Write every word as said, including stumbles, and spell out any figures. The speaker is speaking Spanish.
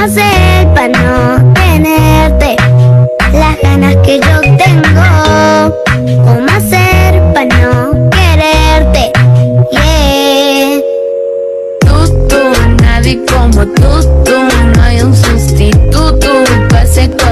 hacer para no tenerte las ganas que yo